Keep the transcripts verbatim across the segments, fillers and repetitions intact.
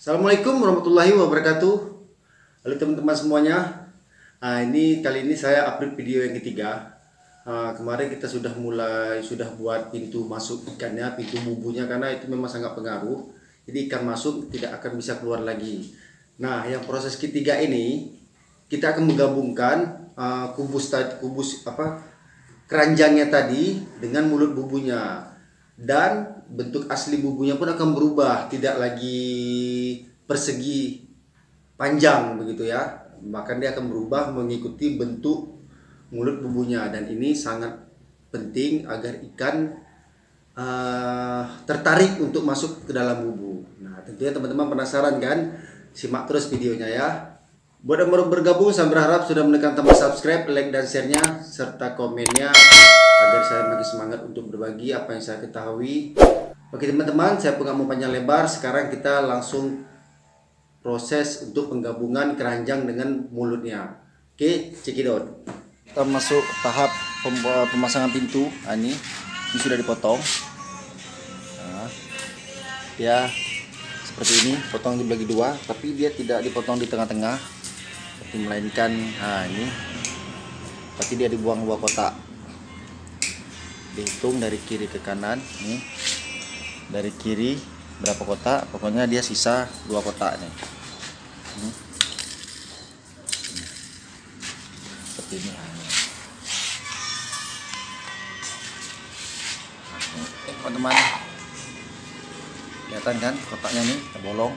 Assalamualaikum warahmatullahi wabarakatuh. Halo teman-teman semuanya. Nah, ini kali ini saya upload video yang ketiga. Nah, kemarin kita sudah mulai sudah buat pintu masuk ikannya, pintu bubunya, karena itu memang sangat pengaruh. Jadi ikan masuk tidak akan bisa keluar lagi. Nah, yang proses ketiga ini kita akan menggabungkan uh, kubus tadi, kubus apa keranjangnya tadi dengan mulut bubunya, dan bentuk asli bubunya pun akan berubah, tidak lagi persegi panjang begitu ya, bahkan dia akan berubah mengikuti bentuk mulut bubunya. Dan ini sangat penting agar ikan uh, tertarik untuk masuk ke dalam bubu. Nah, tentunya teman-teman penasaran kan? Simak terus videonya ya. Buat yang baru bergabung, saya berharap sudah menekan tombol subscribe, like dan share-nya serta komennya agar saya makin semangat untuk berbagi apa yang saya ketahui. Oke teman-teman, saya pun nggak mau panjang lebar. Sekarang kita langsung proses untuk penggabungan keranjang dengan mulutnya. Oke, cekidot. Kita masuk tahap pemasangan pintu. Nah, ini, ini sudah dipotong. Nah, ya seperti ini, potong dibagi dua, tapi dia tidak dipotong di tengah-tengah, tapi melainkan, nah ini, tapi dia dibuang dua kotak. Dihitung dari kiri ke kanan, nih. Dari kiri berapa kotak, pokoknya dia sisa dua kotak nih. Hmm. Seperti ini. Teman-teman, kelihatan kan kotaknya nih terbolong.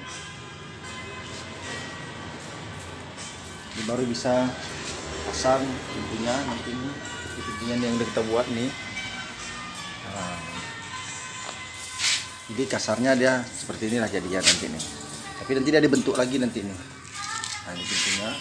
Ini baru bisa pasang pintunya nanti ini, pintunya yang udah kita buat nih. Nah, jadi kasarnya dia seperti inilah jadinya nanti nih. Tapi nanti dia dibentuk lagi nanti nih. Nah, ini pintunya.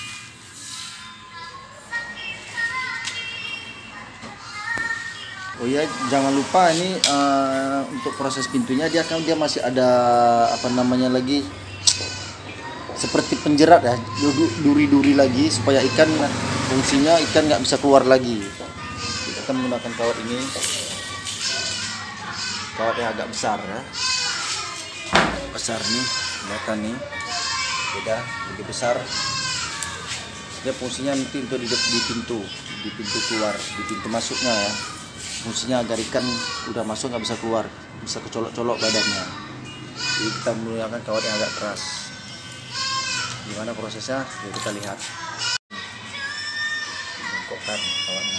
Oh ya, jangan lupa ini uh, untuk proses pintunya dia kan dia masih ada apa namanya lagi seperti penjerat ya, duri-duri lagi supaya ikan fungsinya ikan nggak bisa keluar lagi. Kita akan menggunakan kawat ini. Kawat yang agak besar ya, besar nih, kelihatan nih, beda, lebih besar. Dia fungsinya nanti untuk di, di pintu, di pintu keluar, di pintu masuknya ya. Fungsinya agar ikan udah masuk nggak bisa keluar, bisa kecolok-colok badannya. Jadi kita menggunakan kawat yang agak keras. Gimana prosesnya? Ya kita lihat. Bongkokkan kawatnya.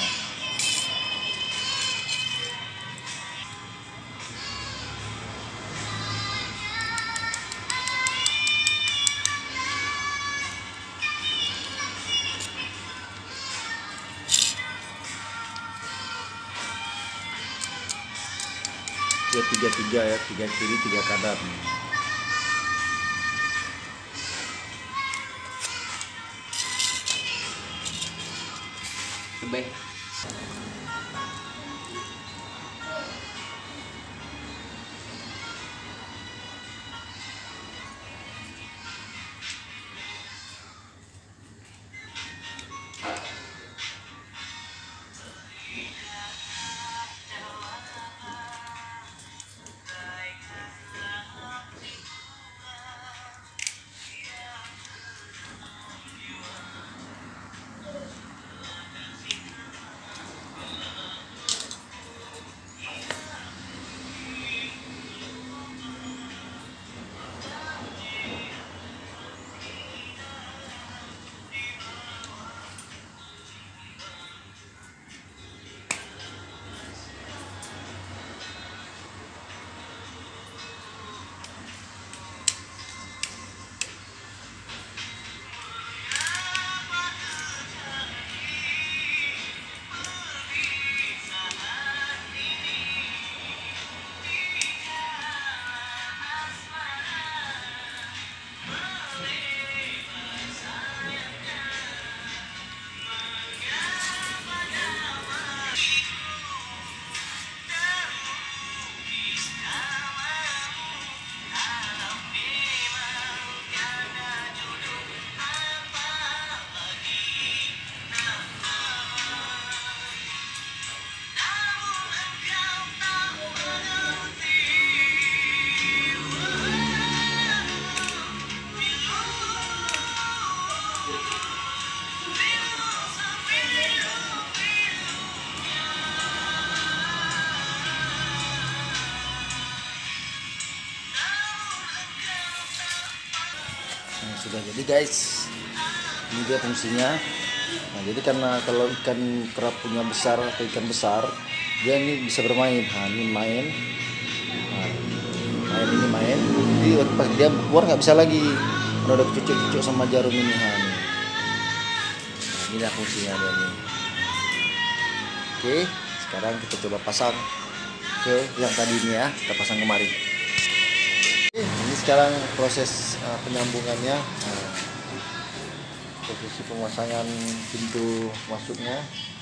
Ya tiga tiga ya, tiga kiri tiga kanan. Baik. Nah, sudah jadi guys, ini dia fungsinya. Nah, jadi karena kalau ikan kerapunya besar atau ikan besar, dia ini bisa bermain. Nah, ini main, nah, main ini main. Jadi pas dia keluar nggak bisa lagi. Kalau udah cucuk-cucuk sama jarum ini, nah, ini. Nah, inilah fungsinya dia nih. Oke, sekarang kita coba pasang ke yang tadi ini ya, kita pasang kemari. Oke, ini sekarang proses uh, penyambungannya. Nah, posisi pemasangan pintu masuknya.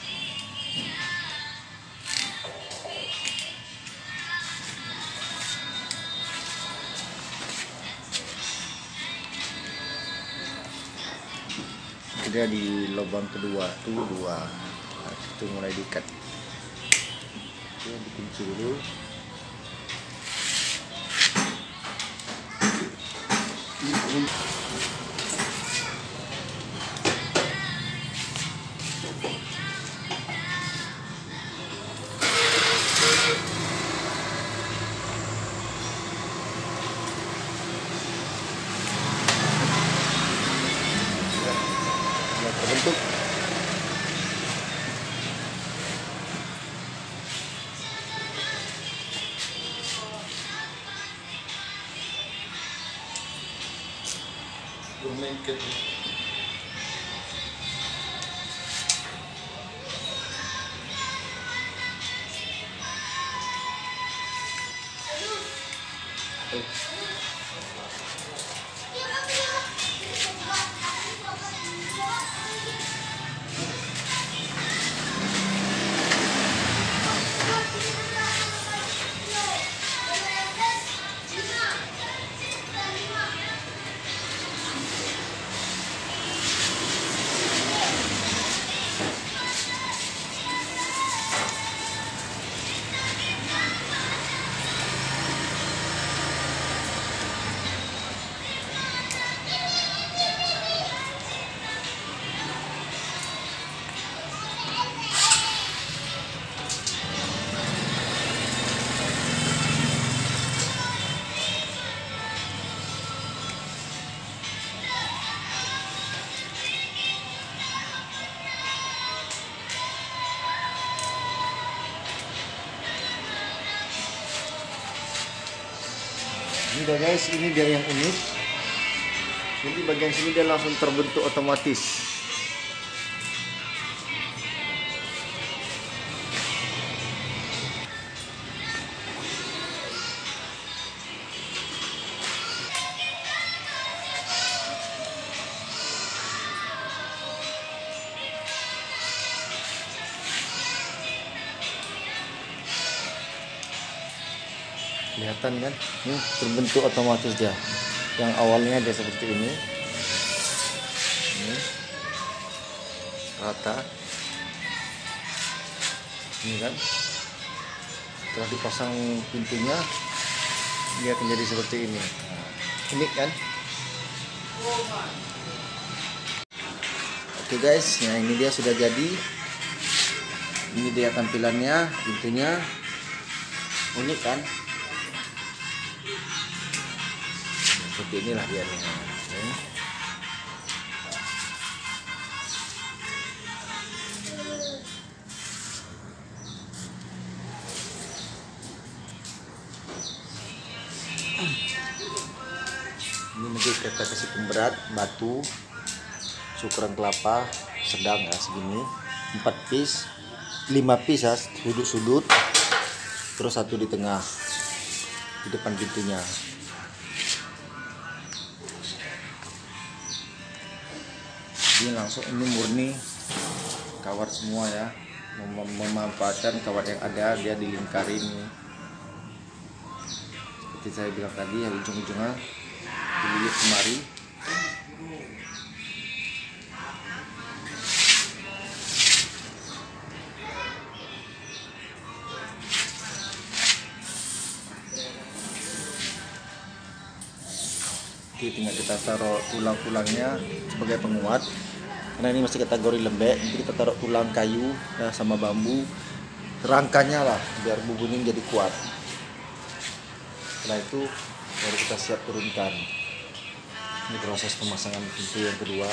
Dia di lubang kedua tuh dua, nah, itu mulai diikat. Oke, dikunci dulu. Sudah terbentuk. Bermain Ini dia guys, ini dia yang unik. Jadi bagian sini dia langsung terbentuk otomatis. Kelihatan kan, ini terbentuk otomatis dia. Yang awalnya dia seperti ini, ini rata, ini kan. Setelah dipasang pintunya, dia akan jadi seperti ini. Nah, unik kan? Oke guys, nah ini dia sudah jadi. Ini dia tampilannya, pintunya unik kan? Seperti inilah dia nih. Ini nanti kita kasih pemberat batu ukuran kelapa sedang ya segini, empat piece, lima piece ya, sudut-sudut, terus satu di tengah di depan pintunya. Ini langsung ini murni kawat semua ya, Mem memanfaatkan kawat yang ada, dia dilingkarin seperti saya bilang tadi ya, ujung-ujungnya dililit kemari. Oke, tinggal kita taruh tulang-tulangnya sebagai penguat. Karena ini masih kategori lembek, jadi kita taruh tulang kayu ya, sama bambu, rangkanya lah biar bubunnya jadi kuat. Setelah itu baru kita siap turunkan. Ini proses pemasangan pintu yang kedua.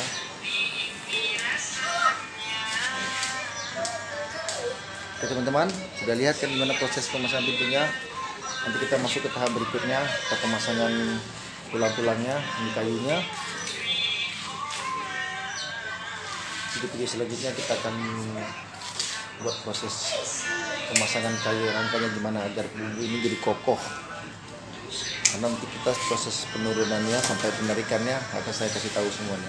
Oke teman-teman, sudah lihat kan gimana proses pemasangan pintunya. Nanti kita masuk ke tahap berikutnya, ke pemasangan tulang-tulangnya, ini kayunya. Di video selanjutnya kita akan buat proses pemasangan kayu rangkanya gimana agar bumbu ini jadi kokoh. Karena nanti kita proses penurunannya sampai penarikannya akan saya kasih tahu semuanya.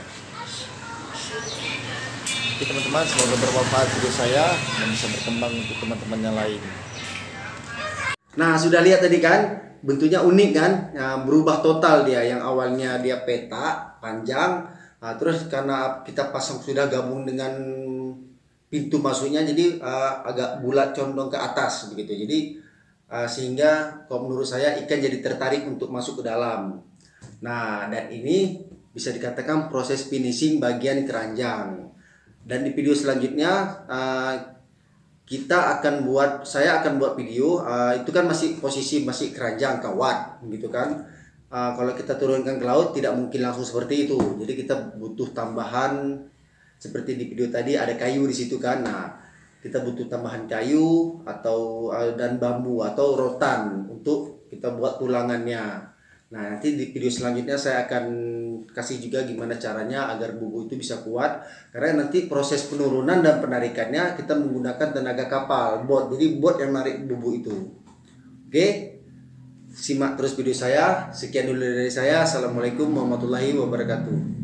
Oke teman-teman, semoga bermanfaat video saya dan bisa berkembang untuk teman-teman yang lain. Nah, sudah lihat tadi kan, bentuknya unik kan, nah, berubah total dia. Yang awalnya dia peta panjang, nah, terus karena kita pasang sudah gabung dengan pintu masuknya, jadi uh, agak bulat condong ke atas begitu. Jadi uh, sehingga kalau menurut saya ikan jadi tertarik untuk masuk ke dalam. Nah, dan ini bisa dikatakan proses finishing bagian keranjang. Dan di video selanjutnya uh, kita akan buat, saya akan buat video uh, itu kan masih posisi masih keranjang kawat gitu kan. Uh, kalau kita turunkan ke laut tidak mungkin langsung seperti itu. Jadi kita butuh tambahan seperti di video tadi ada kayu di situ kan. Nah, kita butuh tambahan kayu atau uh, dan bambu atau rotan untuk kita buat tulangannya. Nah, nanti di video selanjutnya saya akan kasih juga gimana caranya agar bumbu itu bisa kuat. Karena nanti proses penurunan dan penarikannya kita menggunakan tenaga kapal, bot. Jadi bot yang narik bumbu itu. Oke, simak terus video saya. Sekian dulu dari saya. Assalamualaikum warahmatullahi wabarakatuh.